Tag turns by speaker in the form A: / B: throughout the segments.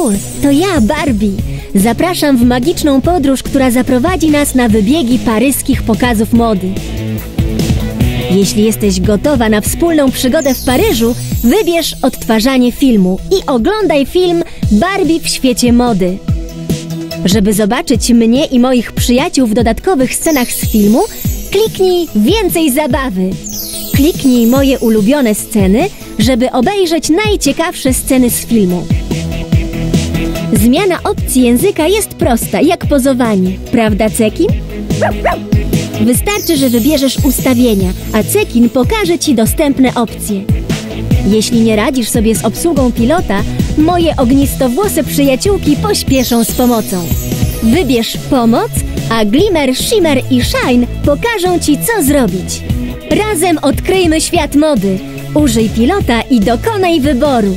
A: Bonjour, to ja, Barbie. Zapraszam w magiczną podróż, która zaprowadzi nas na wybiegi paryskich pokazów mody. Jeśli jesteś gotowa na wspólną przygodę w Paryżu, wybierz odtwarzanie filmu i oglądaj film Barbie w świecie mody. Żeby zobaczyć mnie i moich przyjaciół w dodatkowych scenach z filmu, kliknij Więcej zabawy. Kliknij moje ulubione sceny, żeby obejrzeć najciekawsze sceny z filmu. Zmiana opcji języka jest prosta, jak pozowanie. Prawda, Cekin? Wystarczy, że wybierzesz ustawienia, a Cekin pokaże Ci dostępne opcje. Jeśli nie radzisz sobie z obsługą pilota, moje ognistowłose przyjaciółki pośpieszą z pomocą. Wybierz Pomoc, a Glimmer, Shimmer i Shine pokażą Ci, co zrobić. Razem odkryjmy świat mody. Użyj pilota i dokonaj wyboru.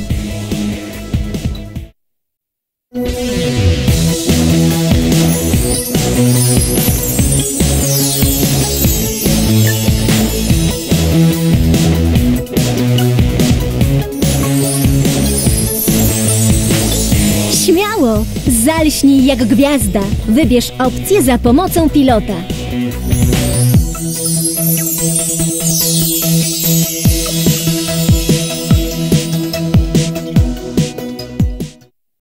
A: Śmiało! Zalśnij jak gwiazda. Wybierz opcję za pomocą pilota.